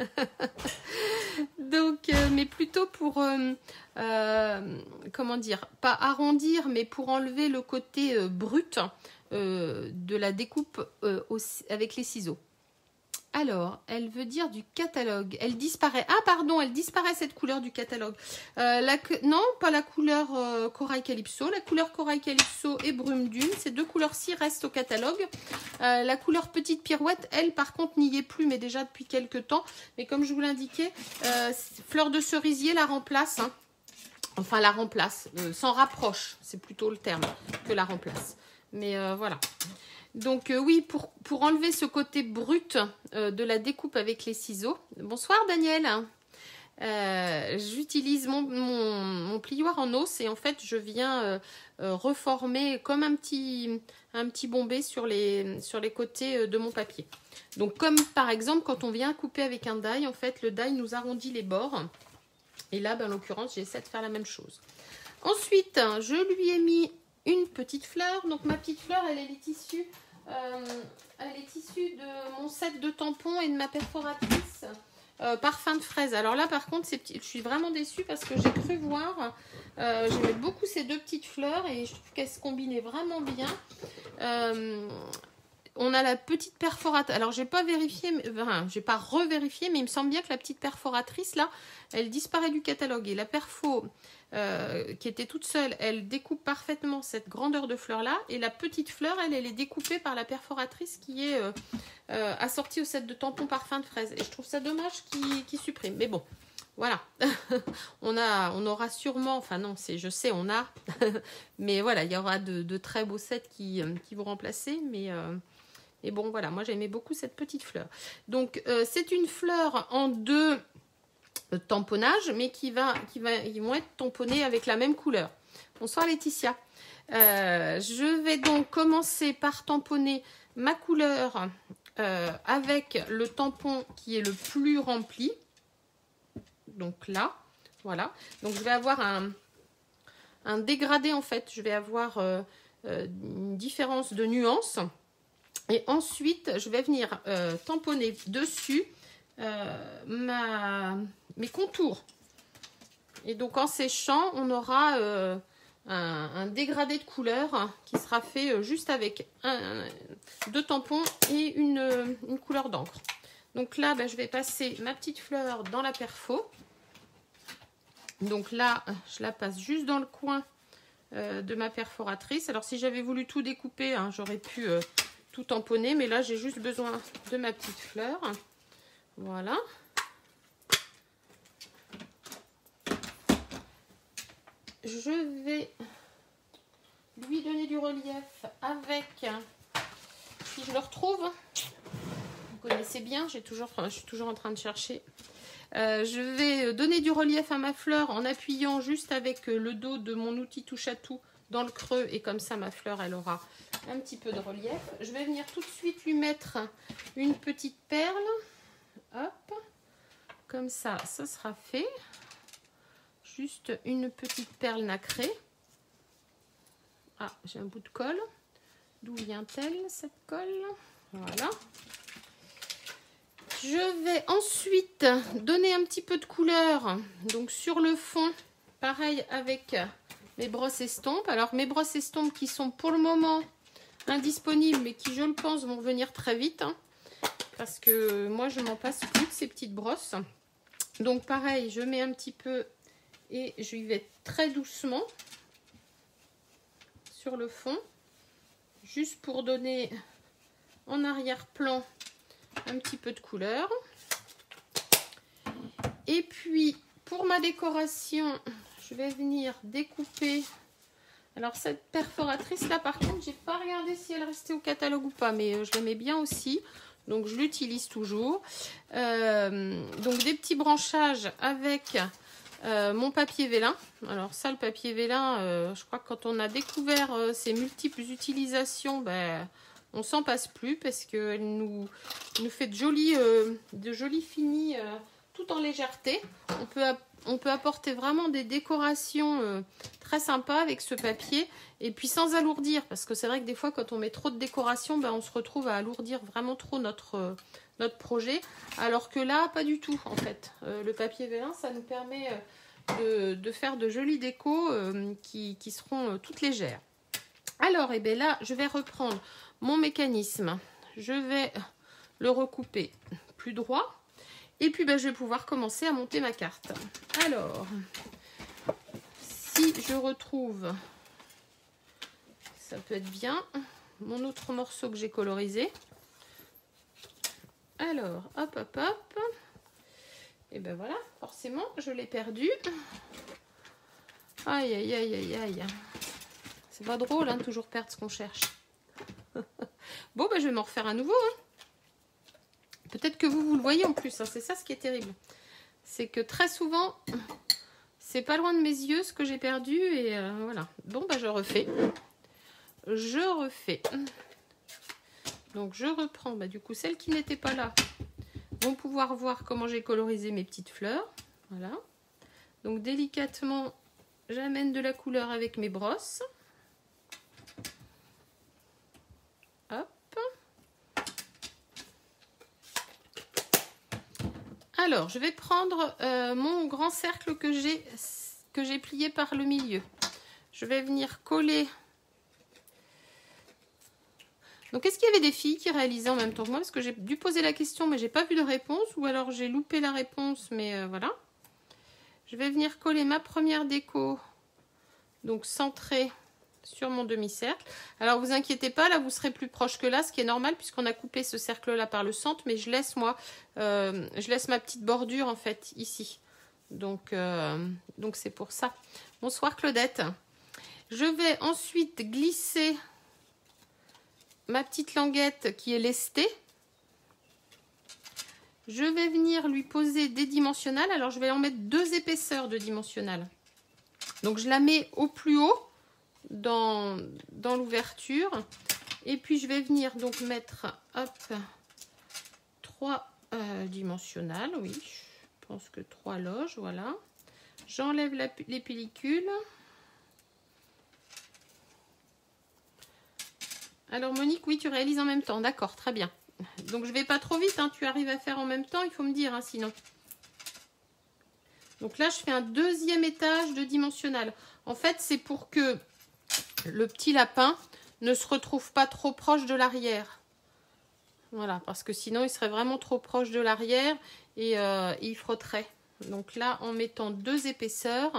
Donc, euh, mais plutôt pour... Euh, euh, comment dire, pas arrondir, mais pour enlever le côté euh, brut euh, de la découpe euh, aussi, avec les ciseaux. Alors, elle veut dire du catalogue. Elle disparaît. Ah, pardon, elle disparaît cette couleur du catalogue. Euh, la, non, pas la couleur euh, corail calypso. La couleur corail calypso et brume dune. Ces deux couleurs-ci restent au catalogue. Euh, la couleur petite pirouette, elle, par contre, n'y est plus, mais déjà depuis quelques temps. Mais comme je vous l'indiquais, euh, fleur de cerisier la remplace. Hein. Enfin, la remplace. Euh, s'en rapproche, c'est plutôt le terme que la remplace. Mais euh, voilà. Donc euh, oui, pour, pour enlever ce côté brut euh, de la découpe avec les ciseaux. Bonsoir Daniel. Euh, J'utilise mon, mon, mon plioir en os et en fait je viens euh, euh, reformer comme un petit, un petit bombé sur les, sur les côtés de mon papier. Donc comme par exemple quand on vient couper avec un die, en fait le die nous arrondit les bords. Et là, ben, en l'occurrence, j'essaie de faire la même chose. Ensuite, je lui ai mis une petite fleur. Donc ma petite fleur, elle, elle est issue, euh, elle est issue de mon set de tampons et de ma perforatrice euh, parfum de fraise. Alors là, par contre, je suis vraiment déçue parce que j'ai cru voir, euh, j'aimais beaucoup ces deux petites fleurs et je trouve qu'elles se combinaient vraiment bien. Euh, on a la petite perforatrice. Alors, j'ai pas vérifié, mais, enfin, j'ai pas revérifié, mais il me semble bien que la petite perforatrice là, elle disparaît du catalogue et la perfo euh, qui était toute seule, elle découpe parfaitement cette grandeur de fleur là et la petite fleur, elle, elle est découpée par la perforatrice qui est euh, euh, assortie au set de tampons parfum de fraise. Et je trouve ça dommage qu'il qu'il supprime. Mais bon, voilà. on a, on aura sûrement, enfin non, c'est, je sais, on a, mais voilà, il y aura de, de très beaux sets qui, qui vont remplacer, mais euh, et bon, voilà, moi j'aimais beaucoup cette petite fleur. Donc, euh, c'est une fleur en deux euh, tamponnages, mais qui, va, qui va, ils vont être tamponnés avec la même couleur. Bonsoir Laetitia. Euh, je vais donc commencer par tamponner ma couleur euh, avec le tampon qui est le plus rempli. Donc là, voilà. Donc, je vais avoir un, un dégradé, en fait. Je vais avoir euh, euh, une différence de nuance. Et ensuite, je vais venir euh, tamponner dessus euh, ma, mes contours. Et donc, en séchant, on aura euh, un, un dégradé de couleur qui sera fait juste avec un, deux tampons et une, une couleur d'encre. Donc là, ben, je vais passer ma petite fleur dans la perfo. Donc là, je la passe juste dans le coin euh, de ma perforatrice. Alors si j'avais voulu tout découper, hein, j'aurais pu euh, tout tamponner. Mais là, j'ai juste besoin de ma petite fleur. Voilà. Je vais lui donner du relief avec, si je le retrouve, vous connaissez bien, j'ai toujours, je suis toujours en train de chercher. Euh, je vais donner du relief à ma fleur en appuyant juste avec le dos de mon outil touche à tout dans le creux, et comme ça ma fleur elle aura un petit peu de relief. Je vais venir tout de suite lui mettre une petite perle, hop, comme ça, ça sera fait. Juste une petite perle nacrée. Ah, j'ai un bout de colle. D'où vient-elle cette colle? Voilà. Je vais ensuite donner un petit peu de couleur. Donc sur le fond, pareil avec mes brosses estompes. Alors mes brosses estompes qui sont pour le moment indisponibles, mais qui je le pense vont venir très vite. Hein, parce que moi je m'en passe plus de ces petites brosses. Donc pareil, je mets un petit peu et je y vais très doucement sur le fond, juste pour donner en arrière-plan un petit peu de couleur. Et puis pour ma décoration, je vais venir découper. Alors cette perforatrice là, par contre, j'ai pas regardé si elle restait au catalogue ou pas, mais je l'aimais bien aussi, donc je l'utilise toujours. Euh, donc des petits branchages avec Euh, mon papier vélin. Alors ça, le papier vélin, euh, je crois que quand on a découvert euh, ses multiples utilisations, ben, on s'en passe plus parce qu'elle nous, nous fait de jolis, euh, de jolis finis euh, tout en légèreté. On peut, on peut apporter vraiment des décorations euh, très sympas avec ce papier et puis sans alourdir, parce que c'est vrai que des fois quand on met trop de décoration, ben, on se retrouve à alourdir vraiment trop notre... Euh, notre projet, alors que là pas du tout en fait. Euh, le papier vélin, ça nous permet euh, de, de faire de jolies décos euh, qui, qui seront euh, toutes légères. Alors et eh bien là je vais reprendre mon mécanisme, je vais le recouper plus droit et puis ben, je vais pouvoir commencer à monter ma carte. Alors si je retrouve, ça peut être bien, mon autre morceau que j'ai colorisé. Alors, hop, hop, hop. Et ben voilà, forcément, je l'ai perdu. Aïe, aïe, aïe, aïe, aïe. C'est pas drôle, hein, de toujours perdre ce qu'on cherche. Bon, ben je vais m'en refaire à nouveau. Hein. Peut-être que vous, vous le voyez en plus. Hein, c'est ça ce qui est terrible. C'est que très souvent, c'est pas loin de mes yeux ce que j'ai perdu. Et euh, voilà. Bon, ben je refais. Je refais. Donc je reprends, bah, du coup celles qui n'étaient pas là vont pouvoir voir comment j'ai colorisé mes petites fleurs. Voilà. Donc délicatement, j'amène de la couleur avec mes brosses. Hop. Alors je vais prendre euh, mon grand cercle que j'ai que j'ai plié par le milieu. Je vais venir coller. Donc, est-ce qu'il y avait des filles qui réalisaient en même temps que moi? Parce que j'ai dû poser la question, mais j'ai pas vu de réponse. Ou alors, j'ai loupé la réponse, mais euh, voilà. Je vais venir coller ma première déco. Donc, centrée sur mon demi-cercle. Alors, vous inquiétez pas, là, vous serez plus proche que là, ce qui est normal, puisqu'on a coupé ce cercle-là par le centre. Mais je laisse, moi, euh, je laisse ma petite bordure, en fait, ici. Donc, euh, donc c'est pour ça. Bonsoir, Claudette. Je vais ensuite glisser ma petite languette qui est lestée. Je vais venir lui poser des dimensionnales. Alors, je vais en mettre deux épaisseurs de dimensionnales. Donc, je la mets au plus haut dans, dans l'ouverture. Et puis, je vais venir donc mettre, hop, trois euh, dimensionnales. Oui, je pense que trois loges, voilà. J'enlève la, les pellicules. Alors Monique, oui, tu réalises en même temps. D'accord, très bien. Donc je vais pas trop vite, hein. Tu arrives à faire en même temps, il faut me dire, hein, sinon. Donc là, je fais un deuxième étage de dimensionnal. En fait, c'est pour que le petit lapin ne se retrouve pas trop proche de l'arrière. Voilà, parce que sinon, il serait vraiment trop proche de l'arrière et euh, il frotterait. Donc là, en mettant deux épaisseurs.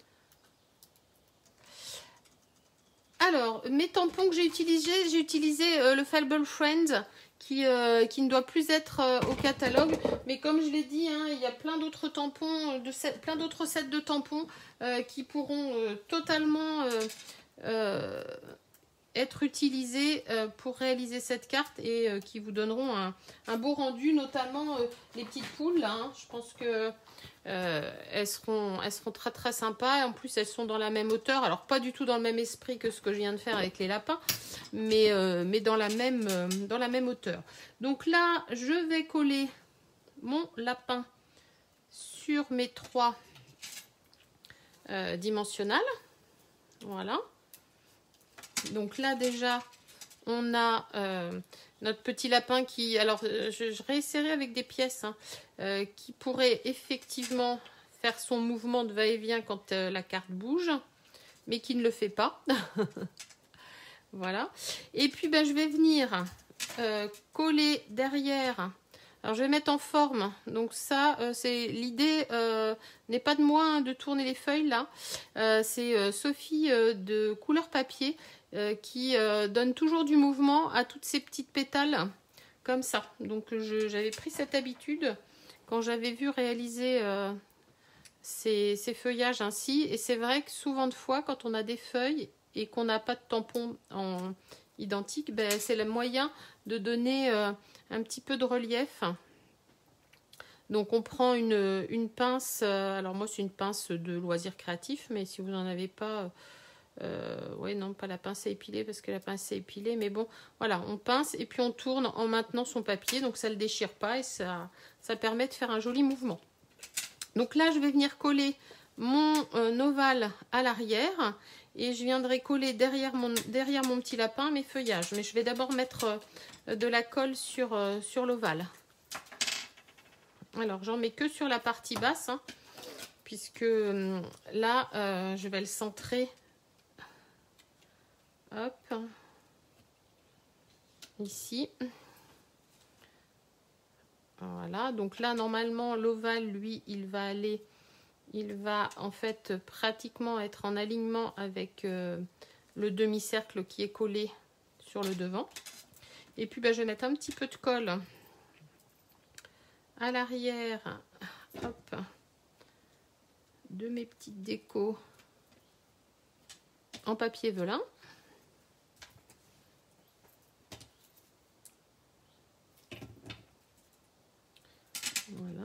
Alors, mes tampons que j'ai utilisés, j'ai utilisé euh, le Fable Friends qui, euh, qui ne doit plus être euh, au catalogue. Mais comme je l'ai dit, hein, il y a plein d'autres tampons, de set, plein d'autres sets de tampons euh, qui pourront euh, totalement euh, euh, être utilisés euh, pour réaliser cette carte et euh, qui vous donneront un, un beau rendu, notamment euh, les petites poules. Là, hein. Je pense que Euh, elles, seront, elles seront très très sympas. Et en plus, elles sont dans la même hauteur. Alors, pas du tout dans le même esprit que ce que je viens de faire avec les lapins, mais, euh, mais dans, la même, euh, dans la même hauteur. Donc là, je vais coller mon lapin sur mes trois euh, dimensionnales. Voilà. Donc là, déjà, on a euh, notre petit lapin qui... Alors, je, je réessayerai avec des pièces, hein, euh, qui pourrait effectivement faire son mouvement de va-et-vient quand euh, la carte bouge, mais qui ne le fait pas. Voilà. Et puis, ben, je vais venir euh, coller derrière. Alors, je vais mettre en forme. Donc, ça, euh, c'est l'idée euh, n'est pas de moi, hein, de tourner les feuilles, là. Euh, c'est euh, Sophie euh, de Couleur Papier euh, qui euh, donne toujours du mouvement à toutes ces petites pétales, comme ça. Donc, j'avais pris cette habitude quand j'avais vu réaliser euh, ces, ces feuillages ainsi. Et c'est vrai que souvent de fois, quand on a des feuilles et qu'on n'a pas de tampon en identique, ben, c'est le moyen de donner euh, un petit peu de relief. Donc on prend une, une pince, euh, alors moi c'est une pince de loisirs créatifs, mais si vous n'en avez pas, euh, ouais non pas la pince à épiler parce que la pince à épiler, mais bon voilà, on pince et puis on tourne en maintenant son papier, donc ça ne le déchire pas et ça, ça permet de faire un joli mouvement. Donc là je vais venir coller mon euh, ovale à l'arrière et je viendrai coller derrière mon, derrière mon petit lapin mes feuillages, mais je vais d'abord mettre euh, de la colle sur, euh, sur l'ovale. Alors, j'en mets que sur la partie basse, hein, puisque euh, là, euh, je vais le centrer. Hop. Ici. Voilà. Donc là, normalement, l'ovale, lui, il va aller... Il va, en fait, pratiquement être en alignement avec euh, le demi-cercle qui est collé sur le devant. Et puis, ben, je vais mettre un petit peu de colle à l'arrière, hop, de mes petites décos en papier velin. Voilà.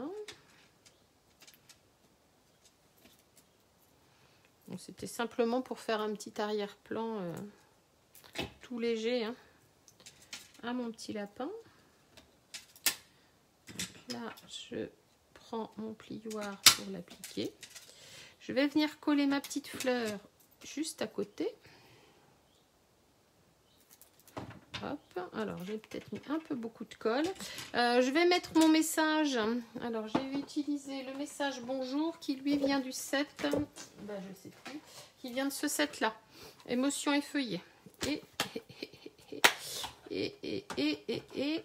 Bon, c'était simplement pour faire un petit arrière-plan euh, tout léger, hein, à mon petit lapin. Là, je prends mon plioir pour l'appliquer. Je vais venir coller ma petite fleur juste à côté. Hop, alors j'ai peut-être mis un peu beaucoup de colle. Euh, je vais mettre mon message. Alors j'ai utilisé le message bonjour qui lui vient du set. Ben, je sais plus. Qui vient de ce set là. Émotion effeuillée. Et et et et et et.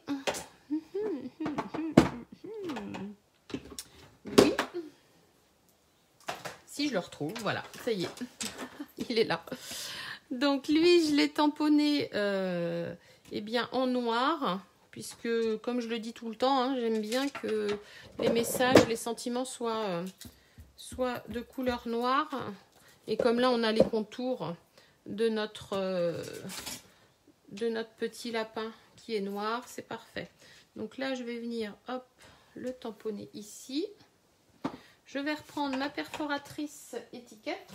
Oui. Si je le retrouve, voilà, ça y est. Il est là. Donc lui, je l'ai tamponné euh, eh bien, en noir, puisque comme je le dis tout le temps, hein, j'aime bien que les messages, les sentiments soient, euh, soient de couleur noire. Et comme là, on a les contours de notre, euh, de notre petit lapin qui est noir, c'est parfait. Donc là, je vais venir, hop, le tamponner ici. Je vais reprendre ma perforatrice étiquette.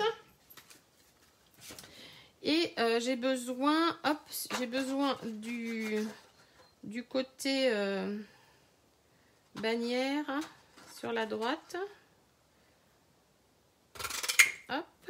Et euh, j'ai besoin, hop, j'ai besoin du, du côté euh, bannière hein, sur la droite. Hop. Je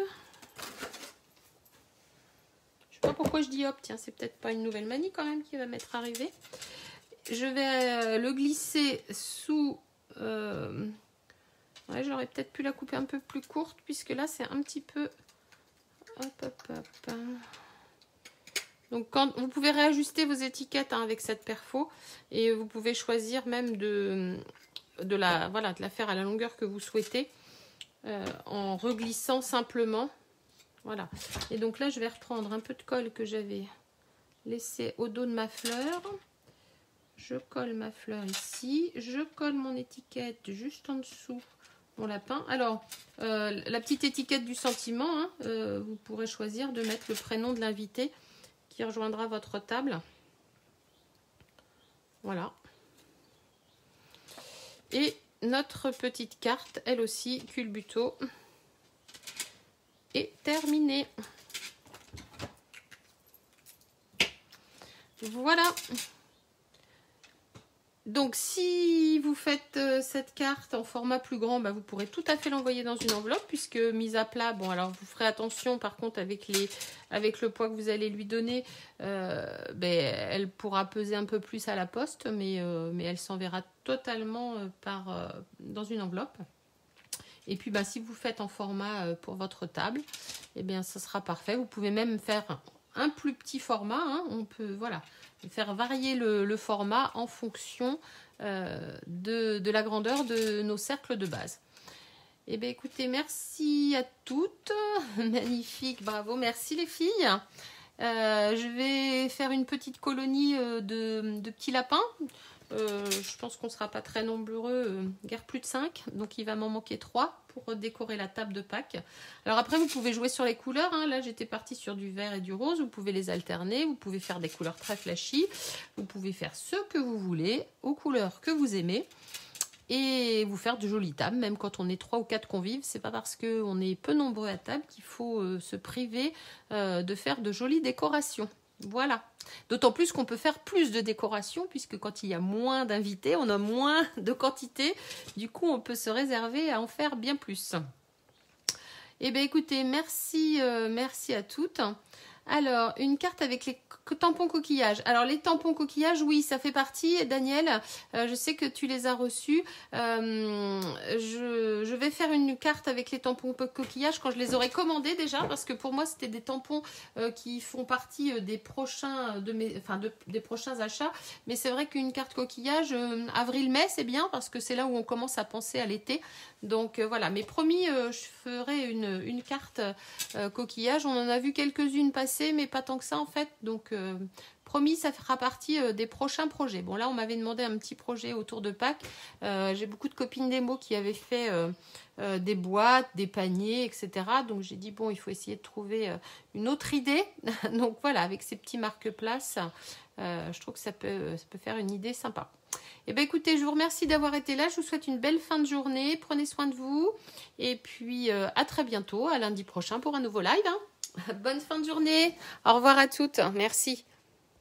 sais pas pourquoi je dis hop, tiens, c'est peut-être pas une nouvelle manie quand même qui va m'être arrivée. Je vais euh, le glisser sous... Euh, ouais, j'aurais peut-être pu la couper un peu plus courte puisque là c'est un petit peu... Hop, hop, hop. Donc, quand, vous pouvez réajuster vos étiquettes hein, avec cette perfo et vous pouvez choisir même de, de la, voilà, de la faire à la longueur que vous souhaitez, euh, en reglissant simplement. Voilà. Et donc là, je vais reprendre un peu de colle que j'avais laissé au dos de ma fleur. Je colle ma fleur ici. Je colle mon étiquette juste en dessous mon lapin. Alors, euh, la petite étiquette du sentiment, hein, euh, vous pourrez choisir de mettre le prénom de l'invité qui rejoindra votre table. Voilà. Et notre petite carte, elle aussi, culbuto, est terminée. Voilà. Donc, si vous faites euh, cette carte en format plus grand, bah, vous pourrez tout à fait l'envoyer dans une enveloppe, puisque mise à plat, bon, alors vous ferez attention, par contre, avec, les, avec le poids que vous allez lui donner, euh, ben, elle pourra peser un peu plus à la poste, mais, euh, mais elle s'enverra totalement euh, par, euh, dans une enveloppe. Et puis, bah, si vous faites en format euh, pour votre table, eh bien, ça sera parfait. Vous pouvez même faire un plus petit format, hein, on peut, voilà, faire varier le, le format en fonction euh, de, de la grandeur de nos cercles de base. Eh bien, écoutez, merci à toutes. Magnifique, bravo, merci les filles. Euh, je vais faire une petite colonie euh, de, de petits lapins. Euh, je pense qu'on ne sera pas très nombreux, euh, guère plus de cinq, donc il va m'en manquer trois pour décorer la table de Pâques. Alors après, vous pouvez jouer sur les couleurs, hein. Là j'étais partie sur du vert et du rose, vous pouvez les alterner, vous pouvez faire des couleurs très flashy, vous pouvez faire ce que vous voulez, aux couleurs que vous aimez, et vous faire de jolies tables, même quand on est trois ou quatre convives. C'est pas parce qu'on est peu nombreux à table qu'il faut euh, se priver euh, de faire de jolies décorations. Voilà. D'autant plus qu'on peut faire plus de décoration, puisque quand il y a moins d'invités, on a moins de quantité. Du coup, on peut se réserver à en faire bien plus. Eh bien, écoutez, merci, euh, merci à toutes. Alors, une carte avec les tampons coquillages. Alors, les tampons coquillages, oui, ça fait partie. Daniel, euh, je sais que tu les as reçus. Euh, je, je vais faire une carte avec les tampons coquillages quand je les aurai commandés déjà, parce que pour moi, c'était des tampons euh, qui font partie des prochains, de mes, enfin, de, des prochains achats. Mais c'est vrai qu'une carte coquillage, euh, avril-mai, c'est bien, parce que c'est là où on commence à penser à l'été. Donc, euh, voilà. Mais promis, euh, je ferai une, une carte euh, coquillage. On en a vu quelques-unes passer, mais pas tant que ça en fait, donc euh, promis, ça fera partie euh, des prochains projets. Bon, là on m'avait demandé un petit projet autour de Pâques. Euh, j'ai beaucoup de copines démo qui avaient fait euh, euh, des boîtes, des paniers, etc. Donc j'ai dit bon, il faut essayer de trouver euh, une autre idée. Donc voilà, avec ces petits marque-places, euh, je trouve que ça peut, ça peut faire une idée sympa. Et eh bien écoutez, je vous remercie d'avoir été là. Je vous souhaite une belle fin de journée. Prenez soin de vous. Et puis euh, à très bientôt, à lundi prochain pour un nouveau live, hein. Bonne fin de journée. Au revoir à toutes. Merci.